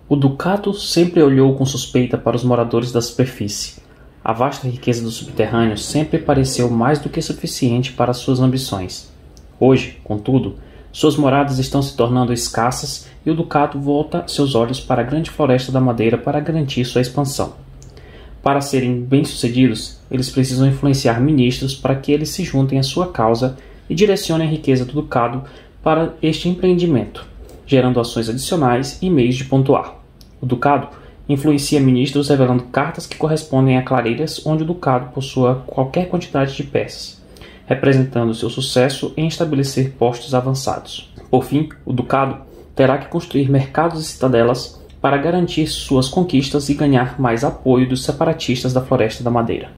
O ducado sempre olhou com suspeita para os moradores da superfície. A vasta riqueza do subterrâneo sempre pareceu mais do que suficiente para suas ambições. Hoje, contudo, suas moradas estão se tornando escassas e o ducado volta seus olhos para a grande floresta da madeira para garantir sua expansão. Para serem bem-sucedidos, eles precisam influenciar ministros para que eles se juntem à sua causa e direcionem a riqueza do ducado para este empreendimento, gerando ações adicionais e meios de pontuar. O ducado influencia ministros revelando cartas que correspondem a clareiras onde o ducado possua qualquer quantidade de peças, representando seu sucesso em estabelecer postos avançados. Por fim, o ducado terá que construir mercados e citadelas para garantir suas conquistas e ganhar mais apoio dos separatistas da Floresta da Madeira.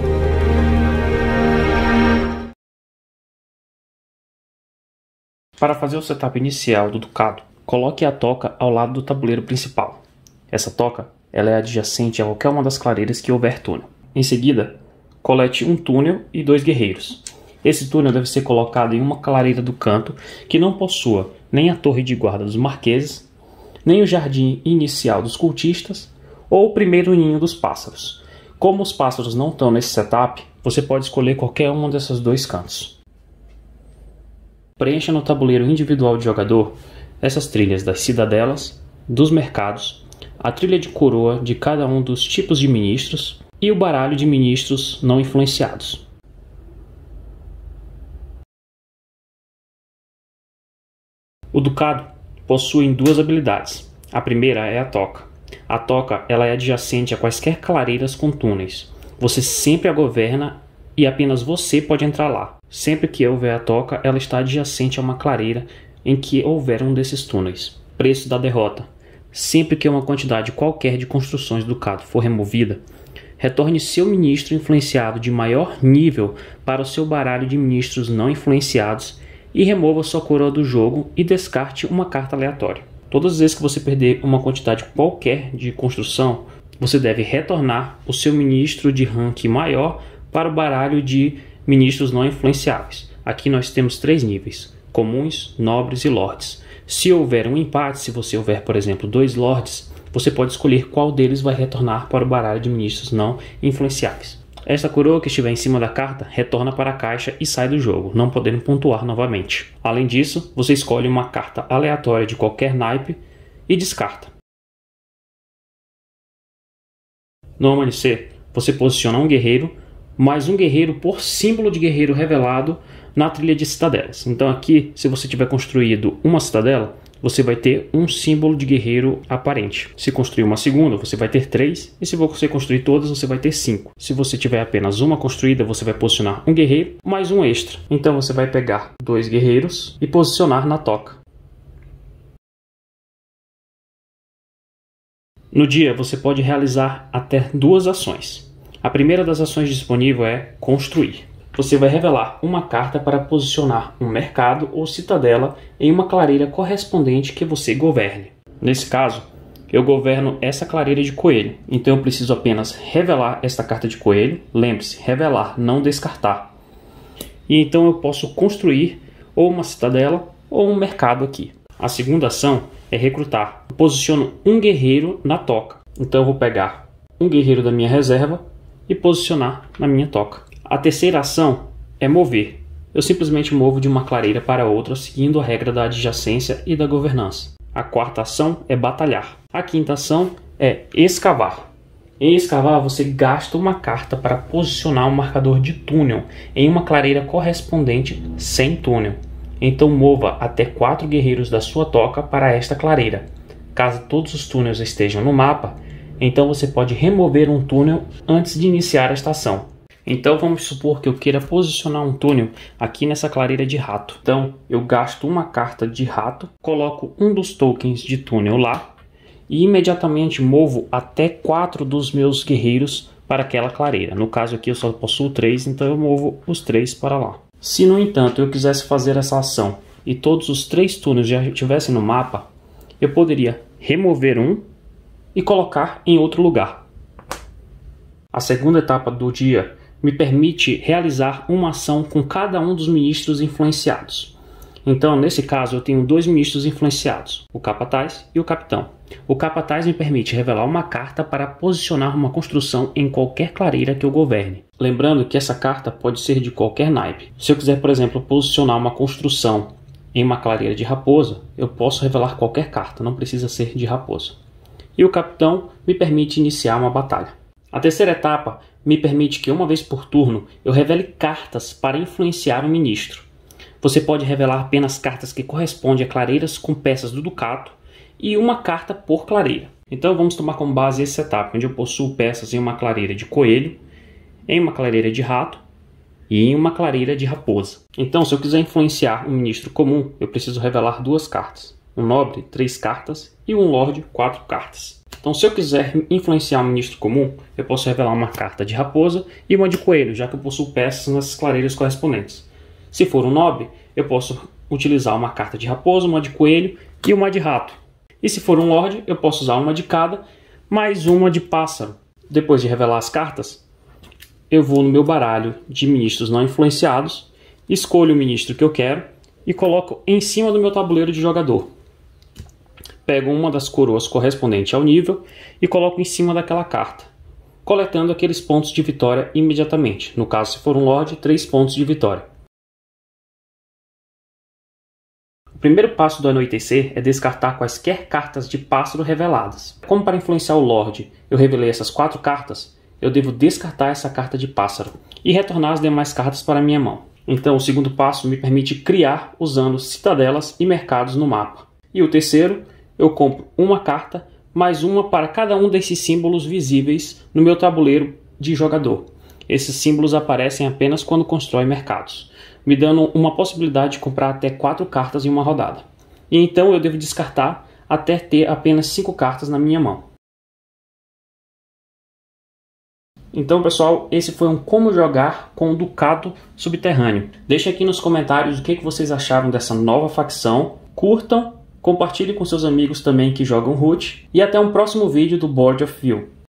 Para fazer o setup inicial do ducado, coloque a toca ao lado do tabuleiro principal. Essa toca ela é adjacente a qualquer uma das clareiras que houver túnel. Em seguida, colete um túnel e 2 guerreiros. Esse túnel deve ser colocado em uma clareira do canto que não possua nem a torre de guarda dos marqueses, nem o jardim inicial dos cultistas ou o primeiro ninho dos pássaros. Como os pássaros não estão nesse setup, você pode escolher qualquer um desses 2 cantos. Preencha no tabuleiro individual de jogador essas trilhas das cidadelas, dos mercados, a trilha de coroa de cada um dos tipos de ministros e o baralho de ministros não influenciados. O ducado possui 2 habilidades. A primeira é a toca. A toca ela é adjacente a quaisquer clareiras com túneis. Você sempre a governa e apenas você pode entrar lá. Sempre que houver a toca, ela está adjacente a uma clareira em que houver um desses túneis. Preço da derrota. Sempre que uma quantidade qualquer de construções do ducado for removida, retorne seu ministro influenciado de maior nível para o seu baralho de ministros não influenciados e remova sua coroa do jogo e descarte uma carta aleatória. Todas as vezes que você perder uma quantidade qualquer de construção, você deve retornar o seu ministro de rank maior para o baralho de ministros não influenciáveis. Aqui nós temos 3 níveis: comuns, nobres e lords. Se houver um empate, se você houver, por exemplo, 2 lords, você pode escolher qual deles vai retornar para o baralho de ministros não influenciáveis. Esta coroa que estiver em cima da carta retorna para a caixa e sai do jogo, não podendo pontuar novamente. Além disso, você escolhe uma carta aleatória de qualquer naipe e descarta. No amanhecer, você posiciona um guerreiro, mais um guerreiro por símbolo de guerreiro revelado na trilha de citadelas. Então aqui, se você tiver construído uma citadela, você vai ter um símbolo de guerreiro aparente. Se construir uma segunda, você vai ter 3, e se você construir todas, você vai ter 5. Se você tiver apenas uma construída, você vai posicionar um guerreiro mais um extra. Então você vai pegar 2 guerreiros e posicionar na toca. No dia, você pode realizar até 2 ações. A primeira das ações disponível é construir. Você vai revelar uma carta para posicionar um mercado ou citadela em uma clareira correspondente que você governe. Nesse caso, eu governo essa clareira de coelho, então eu preciso apenas revelar esta carta de coelho. Lembre-se, revelar, não descartar. E então eu posso construir ou uma citadela ou um mercado aqui. A segunda ação é recrutar. Eu posiciono um guerreiro na toca. Então eu vou pegar um guerreiro da minha reserva e posicionar na minha toca. A terceira ação é mover. Eu simplesmente movo de uma clareira para outra, seguindo a regra da adjacência e da governança. A quarta ação é batalhar. A quinta ação é escavar. Em escavar, você gasta uma carta para posicionar um marcador de túnel em uma clareira correspondente sem túnel. Então mova até 4 guerreiros da sua toca para esta clareira. Caso todos os túneis estejam no mapa, então você pode remover um túnel antes de iniciar esta ação. Então vamos supor que eu queira posicionar um túnel aqui nessa clareira de rato. Então eu gasto uma carta de rato, coloco um dos tokens de túnel lá e imediatamente movo até 4 dos meus guerreiros para aquela clareira. No caso aqui eu só possuo 3, então eu movo os 3 para lá. Se no entanto eu quisesse fazer essa ação e todos os 3 túneis já estivessem no mapa, eu poderia remover um e colocar em outro lugar. A segunda etapa do dia me permite realizar uma ação com cada um dos ministros influenciados. Então, nesse caso, eu tenho 2 ministros influenciados, o capataz e o capitão. O capataz me permite revelar uma carta para posicionar uma construção em qualquer clareira que eu governe. Lembrando que essa carta pode ser de qualquer naipe. Se eu quiser, por exemplo, posicionar uma construção em uma clareira de raposa, eu posso revelar qualquer carta, não precisa ser de raposa. E o capitão me permite iniciar uma batalha. A terceira etapa me permite que, uma vez por turno, eu revele cartas para influenciar o ministro. Você pode revelar apenas cartas que correspondem a clareiras com peças do ducato e uma carta por clareira. Então vamos tomar como base essa etapa, onde eu possuo peças em uma clareira de coelho, em uma clareira de rato e em uma clareira de raposa. Então, se eu quiser influenciar um ministro comum, eu preciso revelar 2 cartas. Um nobre, 3 cartas, e um lorde, 4 cartas. Então, se eu quiser influenciar um ministro comum, eu posso revelar uma carta de raposa e uma de coelho, já que eu possuo peças nas clareiras correspondentes. Se for um nobre, eu posso utilizar uma carta de raposa, uma de coelho e uma de rato. E se for um lorde, eu posso usar uma de cada, mais uma de pássaro. Depois de revelar as cartas, eu vou no meu baralho de ministros não influenciados, escolho o ministro que eu quero e coloco em cima do meu tabuleiro de jogador. Pego uma das coroas correspondente ao nível e coloco em cima daquela carta, coletando aqueles pontos de vitória imediatamente. No caso, se for um lorde, 3 pontos de vitória. O primeiro passo do anoitecer é descartar quaisquer cartas de pássaro reveladas. Como para influenciar o Lorde eu revelei essas 4 cartas, eu devo descartar essa carta de pássaro e retornar as demais cartas para minha mão. Então o segundo passo me permite criar usando citadelas e mercados no mapa. E o terceiro, eu compro uma carta mais uma para cada um desses símbolos visíveis no meu tabuleiro de jogador. Esses símbolos aparecem apenas quando constrói mercados, me dando uma possibilidade de comprar até 4 cartas em uma rodada. E então eu devo descartar até ter apenas 5 cartas na minha mão. Então, pessoal, esse foi um como jogar com o Ducado Subterrâneo. Deixe aqui nos comentários o que vocês acharam dessa nova facção. Curtam, compartilhem com seus amigos também que jogam Root. E até um próximo vídeo do Board of View.